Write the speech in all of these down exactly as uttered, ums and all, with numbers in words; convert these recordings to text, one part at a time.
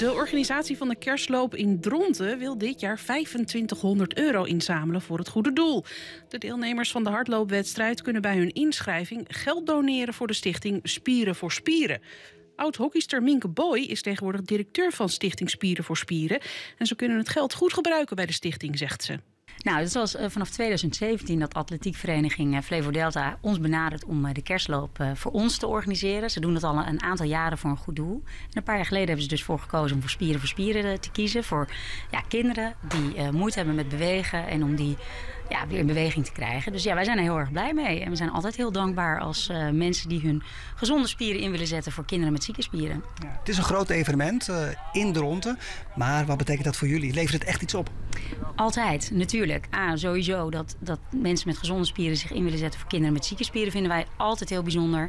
De organisatie van de kerstloop in Dronten wil dit jaar vijfentwintighonderd euro inzamelen voor het goede doel. De deelnemers van de hardloopwedstrijd kunnen bij hun inschrijving geld doneren voor de stichting Spieren voor Spieren. Oud-hockeyster Minke Boy is tegenwoordig directeur van stichting Spieren voor Spieren. En ze kunnen het geld goed gebruiken bij de stichting, zegt ze. Nou, het was uh, vanaf twintig zeventien dat atletiekvereniging uh, Flevo Delta ons benadert om uh, de kerstloop uh, voor ons te organiseren. Ze doen dat al een aantal jaren voor een goed doel. En een paar jaar geleden hebben ze dus voor gekozen om voor Spieren voor Spieren uh, te kiezen. Voor ja, kinderen die uh, moeite hebben met bewegen en om die ja, weer in beweging te krijgen. Dus ja, wij zijn er heel erg blij mee. En we zijn altijd heel dankbaar als uh, mensen die hun gezonde spieren in willen zetten voor kinderen met zieke spieren. Ja, het is een groot evenement uh, in Dronten. Maar wat betekent dat voor jullie? Levert het echt iets op? Altijd, natuurlijk. Ah, sowieso dat, dat mensen met gezonde spieren zich in willen zetten voor kinderen met zieke spieren vinden wij altijd heel bijzonder.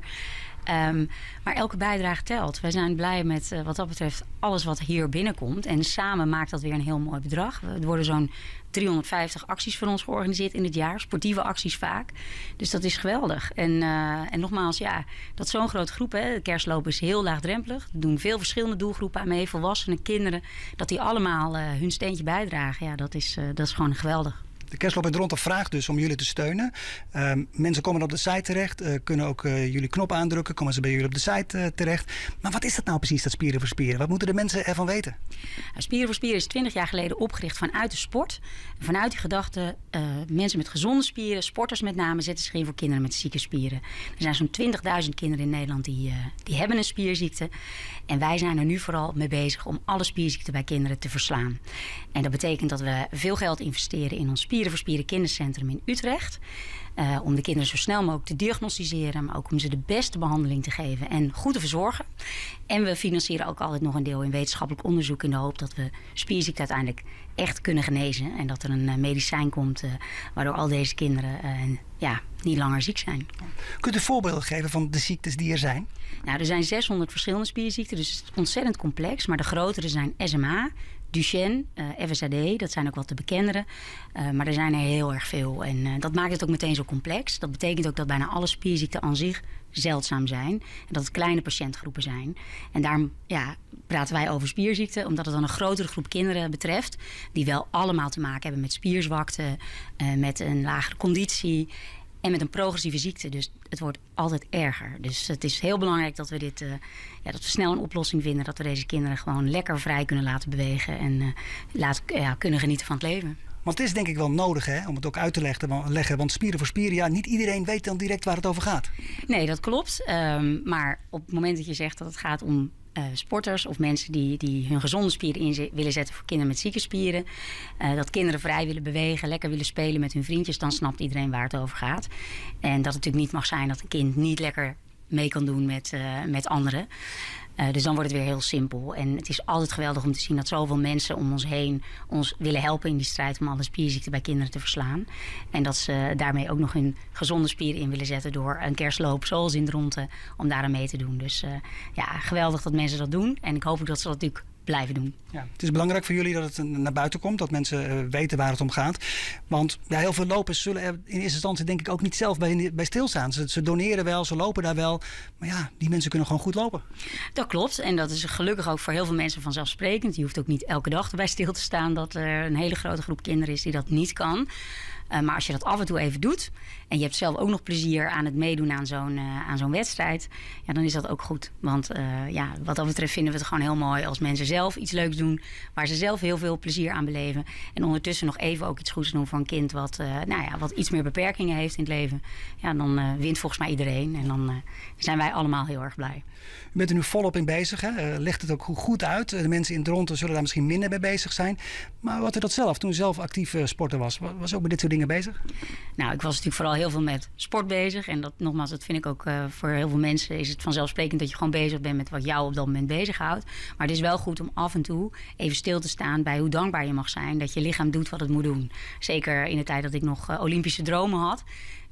Um, maar elke bijdrage telt. Wij zijn blij met uh, wat dat betreft alles wat hier binnenkomt. En samen maakt dat weer een heel mooi bedrag. Er worden zo'n driehonderdvijftig acties voor ons georganiseerd in het jaar. Sportieve acties vaak. Dus dat is geweldig. En, uh, en nogmaals, ja, dat zo'n grote groep, hè, de kerstloop is heel laagdrempelig. Er doen veel verschillende doelgroepen aan mee. Volwassenen, kinderen. Dat die allemaal uh, hun steentje bijdragen. Ja, dat is, uh, dat is gewoon geweldig. De kerstloop in Dronten vraagt dus om jullie te steunen. Uh, mensen komen op de site terecht, uh, kunnen ook uh, jullie knop aandrukken, komen ze bij jullie op de site uh, terecht. Maar wat is dat nou precies, dat Spieren voor Spieren? Wat moeten de mensen ervan weten? Nou, Spieren voor Spieren is twintig jaar geleden opgericht vanuit de sport. En vanuit die gedachte, uh, mensen met gezonde spieren, sporters met name, zetten zich in voor kinderen met zieke spieren. Er zijn zo'n twintigduizend kinderen in Nederland die, uh, die hebben een spierziekte. En wij zijn er nu vooral mee bezig om alle spierziekten bij kinderen te verslaan. En dat betekent dat we veel geld investeren in ons Spieren voor Spieren kindercentrum in Utrecht. Uh, om de kinderen zo snel mogelijk te diagnosticeren, maar ook om ze de beste behandeling te geven en goed te verzorgen. En we financieren ook altijd nog een deel in wetenschappelijk onderzoek in de hoop dat we spierziekte uiteindelijk echt kunnen genezen. En dat er een uh, medicijn komt uh, waardoor al deze kinderen uh, ja, niet langer ziek zijn. Kunt u voorbeelden geven van de ziektes die er zijn? Nou, er zijn zeshonderd verschillende spierziekten, dus het is ontzettend complex. Maar de grotere zijn S M A, Duchenne, uh, F S A D, dat zijn ook wat de bekendere. Uh, maar er zijn er heel erg veel. En uh, dat maakt het ook meteen zo complex. Dat betekent ook dat bijna alle spierziekten aan zich zeldzaam zijn. En dat het kleine patiëntgroepen zijn. En daarom ja, praten wij over spierziekten, omdat het dan een grotere groep kinderen betreft, die wel allemaal te maken hebben met spierzwakte, uh, met een lagere conditie en met een progressieve ziekte. Dus het wordt altijd erger. Dus het is heel belangrijk dat we dit, uh, ja, dat we snel een oplossing vinden, dat we deze kinderen gewoon lekker vrij kunnen laten bewegen en uh, laten, ja, kunnen genieten van het leven. Want het is denk ik wel nodig, hè, om het ook uit te leggen. Want Spieren voor Spieren, ja, niet iedereen weet dan direct waar het over gaat. Nee, dat klopt. Um, maar op het moment dat je zegt dat het gaat om uh, sporters of mensen die, die hun gezonde spieren in willen zetten voor kinderen met zieke spieren, Uh, dat kinderen vrij willen bewegen, lekker willen spelen met hun vriendjes, dan snapt iedereen waar het over gaat. En dat het natuurlijk niet mag zijn dat een kind niet lekker mee kan doen met, uh, met anderen. Uh, dus dan wordt het weer heel simpel. En het is altijd geweldig om te zien dat zoveel mensen om ons heen ons willen helpen in die strijd om alle spierziekten bij kinderen te verslaan. En dat ze daarmee ook nog hun gezonde spieren in willen zetten door een kerstloop zoals in Dronten om daar aan mee te doen. Dus uh, ja, geweldig dat mensen dat doen. En ik hoop ook dat ze dat natuurlijk blijven doen. Ja, het is belangrijk voor jullie dat het naar buiten komt, dat mensen uh, weten waar het om gaat. Want ja, heel veel lopers zullen er in eerste instantie denk ik ook niet zelf bij, bij stilstaan. Ze, ze doneren wel, ze lopen daar wel. Maar ja, die mensen kunnen gewoon goed lopen. Dat klopt. En dat is gelukkig ook voor heel veel mensen vanzelfsprekend. Je hoeft ook niet elke dag erbij stil te staan dat er een hele grote groep kinderen is die dat niet kan. Uh, maar als je dat af en toe even doet en je hebt zelf ook nog plezier aan het meedoen aan zo'n, uh, aan zo'n wedstrijd, ja, dan is dat ook goed. Want uh, ja, wat dat betreft vinden we het gewoon heel mooi als mensen zelf iets leuks doen waar ze zelf heel veel plezier aan beleven. En ondertussen nog even ook iets goeds doen voor een kind wat, uh, nou ja, wat iets meer beperkingen heeft in het leven. Ja, dan uh, wint volgens mij iedereen en dan uh, zijn wij allemaal heel erg blij. U bent er nu volop in bezig, hè? Uh, legt het ook goed uit. De mensen in Dronten zullen daar misschien minder mee bezig zijn. Maar wat u dat zelf, toen u zelf actief uh, sporter was, was ook met dit soort dingen bezig? Nou, ik was natuurlijk vooral heel veel met sport bezig. En dat nogmaals, dat vind ik ook uh, voor heel veel mensen is het vanzelfsprekend dat je gewoon bezig bent met wat jou op dat moment bezighoudt. Maar het is wel goed om af en toe even stil te staan bij hoe dankbaar je mag zijn dat je lichaam doet wat het moet doen. Zeker in de tijd dat ik nog uh, Olympische dromen had.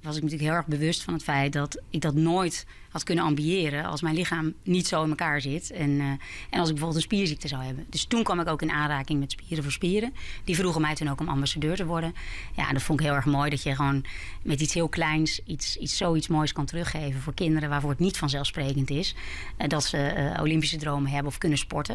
was ik natuurlijk heel erg bewust van het feit dat ik dat nooit had kunnen ambiëren als mijn lichaam niet zo in elkaar zit. En, uh, en als ik bijvoorbeeld een spierziekte zou hebben. Dus toen kwam ik ook in aanraking met Spieren voor Spieren. Die vroegen mij toen ook om ambassadeur te worden. Ja, en dat vond ik heel erg mooi dat je gewoon met iets heel kleins iets, iets zoiets moois kan teruggeven voor kinderen waarvoor het niet vanzelfsprekend is. Uh, dat ze uh, Olympische dromen hebben of kunnen sporten.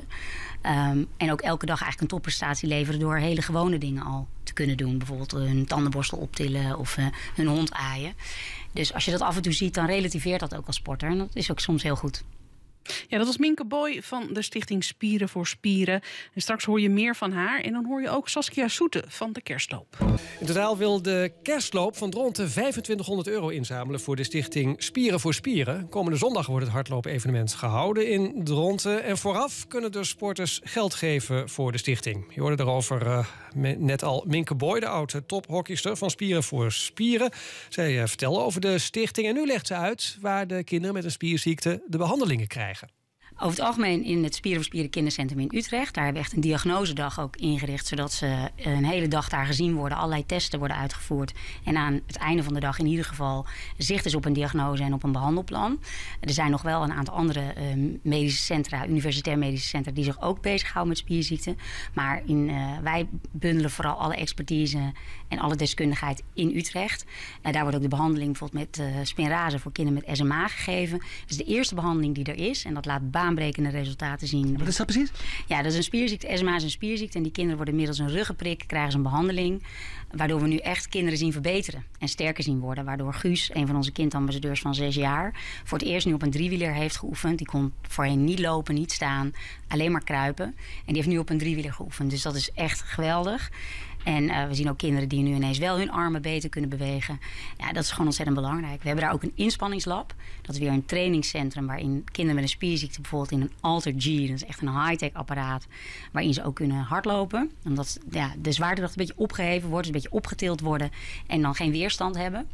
Um, en ook elke dag eigenlijk een topprestatie leveren door hele gewone dingen al te kunnen doen. Bijvoorbeeld hun tandenborstel optillen of uh, hun hond aaien. Dus als je dat af en toe ziet, dan relativeert dat ook als sporter. En dat is ook soms heel goed. Ja, dat was Minke Boy van de stichting Spieren voor Spieren. En straks hoor je meer van haar. En dan hoor je ook Saskia Soete van de Kerstloop. In totaal wil de Kerstloop van Dronten vijfentwintighonderd euro inzamelen voor de stichting Spieren voor Spieren. Komende zondag wordt het hardloop-evenement gehouden in Dronten. En vooraf kunnen de sporters geld geven voor de stichting. Je hoorde erover uh, net al Minke Boy, de oude tophockeyster van Spieren voor Spieren. Zij uh, vertelde over de stichting en nu legt ze uit waar de kinderen met een spierziekte de behandelingen krijgen. Over het algemeen in het Spieren voor Spieren kindercentrum in Utrecht. Daar hebben we echt een diagnosedag ook ingericht. Zodat ze een hele dag daar gezien worden. Allerlei testen worden uitgevoerd. En aan het einde van de dag in ieder geval zicht is op een diagnose en op een behandelplan. Er zijn nog wel een aantal andere uh, medische centra, universitair medische centra, die zich ook bezighouden met spierziekten. Maar in, uh, wij bundelen vooral alle expertise en alle deskundigheid in Utrecht. Uh, daar wordt ook de behandeling bijvoorbeeld met uh, spinrase voor kinderen met S M A gegeven. Dat is de eerste behandeling die er is. En dat laat baanbrekende resultaten zien. Wat is dat precies? Ja, dat is een spierziekte. S M A is een spierziekte. En die kinderen worden middels een ruggenprik, krijgen ze een behandeling. Waardoor we nu echt kinderen zien verbeteren. En sterker zien worden. Waardoor Guus, een van onze kindambassadeurs van zes jaar, voor het eerst nu op een driewieler heeft geoefend. Die kon voorheen niet lopen, niet staan. Alleen maar kruipen. En die heeft nu op een driewieler geoefend. Dus dat is echt geweldig. En uh, we zien ook kinderen die nu ineens wel hun armen beter kunnen bewegen. Ja, dat is gewoon ontzettend belangrijk. We hebben daar ook een inspanningslab. Dat is weer een trainingscentrum waarin kinderen met een spierziekte bijvoorbeeld in een Alter G, dat is echt een high-tech apparaat, waarin ze ook kunnen hardlopen. Omdat ja, de zwaartekracht een beetje opgeheven wordt, dus een beetje opgetild worden en dan geen weerstand hebben.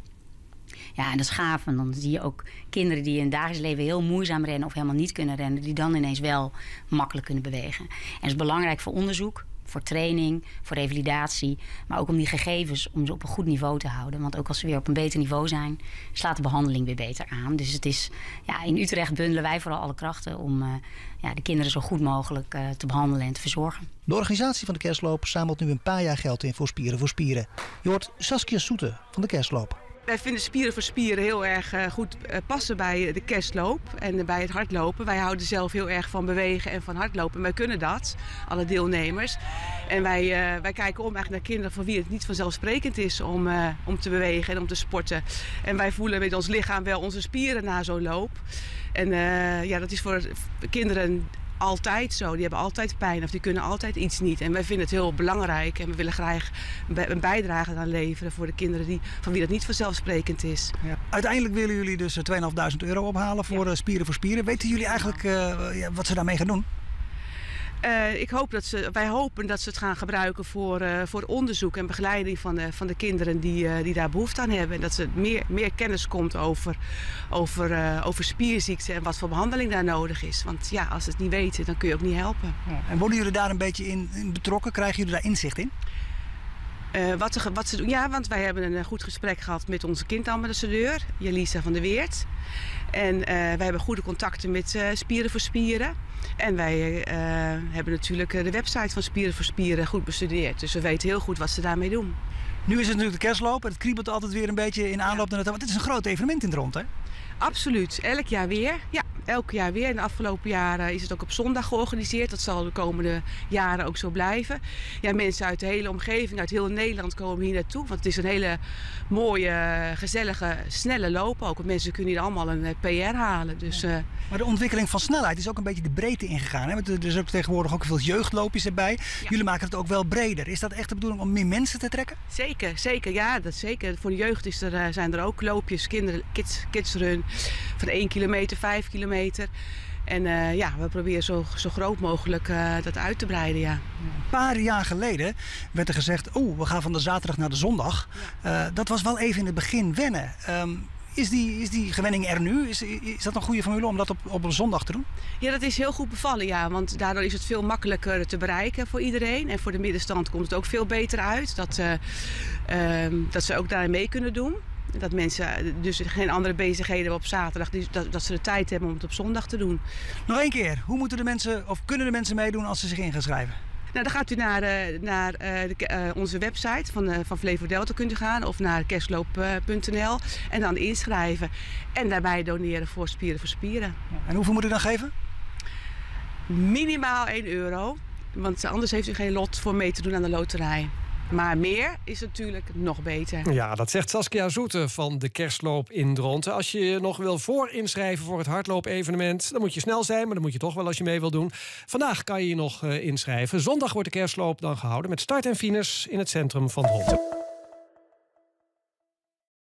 Ja, en dat is gaaf. En dan zie je ook kinderen die in het dagelijks leven heel moeizaam rennen of helemaal niet kunnen rennen, die dan ineens wel makkelijk kunnen bewegen. En dat is belangrijk voor onderzoek, voor training, voor revalidatie. Maar ook om die gegevens om ze op een goed niveau te houden. Want ook als ze weer op een beter niveau zijn, slaat de behandeling weer beter aan. Dus het is, ja, in Utrecht bundelen wij vooral alle krachten om uh, ja, de kinderen zo goed mogelijk uh, te behandelen en te verzorgen. De organisatie van de Kerstloop zamelt nu een paar jaar geld in voor Spieren voor Spieren. Je hoort Saskia Soete van de Kerstloop. Wij vinden Spieren voor Spieren heel erg uh, goed uh, passen bij de kerstloop en uh, bij het hardlopen. Wij houden zelf heel erg van bewegen en van hardlopen. Wij kunnen dat, alle deelnemers. En wij, uh, wij kijken om eigenlijk naar kinderen voor wie het niet vanzelfsprekend is om, uh, om te bewegen en om te sporten. En wij voelen met ons lichaam wel onze spieren na zo'n loop. En uh, ja, dat is voor kinderen altijd zo. Die hebben altijd pijn of die kunnen altijd iets niet. En wij vinden het heel belangrijk en we willen graag een bijdrage aan leveren voor de kinderen die, van wie dat niet vanzelfsprekend is. Ja. Uiteindelijk willen jullie dus tweeduizend euro ophalen voor ja. Spieren voor Spieren. Weten jullie eigenlijk uh, ja, wat ze daarmee gaan doen? Uh, ik hoop dat ze, wij hopen dat ze het gaan gebruiken voor, uh, voor onderzoek en begeleiding van de, van de kinderen die, uh, die daar behoefte aan hebben. En dat er meer, meer kennis komt over, over, uh, over spierziekten en wat voor behandeling daar nodig is. Want ja, als ze het niet weten, dan kun je ook niet helpen. Ja. En worden jullie daar een beetje in, in betrokken? Krijgen jullie daar inzicht in? Uh, wat, ze, wat ze doen? Ja, want wij hebben een goed gesprek gehad met onze kindambassadeur, Jelisa van der Weert. En uh, wij hebben goede contacten met uh, Spieren voor Spieren. En wij uh, hebben natuurlijk de website van Spieren voor Spieren goed bestudeerd. Dus we weten heel goed wat ze daarmee doen. Nu is het natuurlijk de kerstloop en het kriebelt altijd weer een beetje in aanloop naar het. Want het is een groot evenement in Dront, hè? Absoluut, elk jaar weer. Ja, elk jaar weer. In de afgelopen jaren is het ook op zondag georganiseerd. Dat zal de komende jaren ook zo blijven. Ja, mensen uit de hele omgeving, uit heel Nederland komen hier naartoe. Want het is een hele mooie, gezellige, snelle loop ook. Want mensen kunnen hier allemaal een P R halen. Dus, ja. uh... Maar de ontwikkeling van snelheid is ook een beetje de breedte ingegaan. Hè? Er is ook tegenwoordig ook veel jeugdloopjes erbij. Ja. Jullie maken het ook wel breder. Is dat echt de bedoeling om meer mensen te trekken? Zeker, zeker. Ja, dat zeker. Voor de jeugd is er, zijn er ook loopjes, kinder, kids, kidsrun. Van één kilometer, vijf kilometer. En uh, ja, we proberen zo, zo groot mogelijk uh, dat uit te breiden, ja. Een paar jaar geleden werd er gezegd, oh, we gaan van de zaterdag naar de zondag. Ja. Uh, dat was wel even in het begin wennen. Um, is, die, is die gewenning er nu? Is, is dat een goede formule om dat op, op een zondag te doen? Ja, dat is heel goed bevallen, ja. Want daardoor is het veel makkelijker te bereiken voor iedereen. En voor de middenstand komt het ook veel beter uit. Dat, uh, uh, dat ze ook daarin mee kunnen doen. Dat mensen dus geen andere bezigheden hebben op zaterdag. Dus dat, dat ze de tijd hebben om het op zondag te doen. Nog één keer, hoe moeten de mensen, of kunnen de mensen meedoen als ze zich in gaan schrijven? Nou, dan gaat u naar, uh, naar uh, de, uh, onze website van, uh, van Flevo Delta kunt u gaan. Of naar kerstloop punt n l. En dan inschrijven. En daarbij doneren voor Spieren voor Spieren. En hoeveel moet u dan geven? Minimaal één euro. Want anders heeft u geen lot voor mee te doen aan de loterij. Maar meer is natuurlijk nog beter. Ja, dat zegt Saskia Zoete van de Kerstloop in Dronten. Als je je nog wil voorinschrijven voor het hardloop-evenement, dan moet je snel zijn, maar dan moet je toch wel als je mee wil doen. Vandaag kan je je nog uh, inschrijven. Zondag wordt de Kerstloop dan gehouden met start en finish in het centrum van Dronten.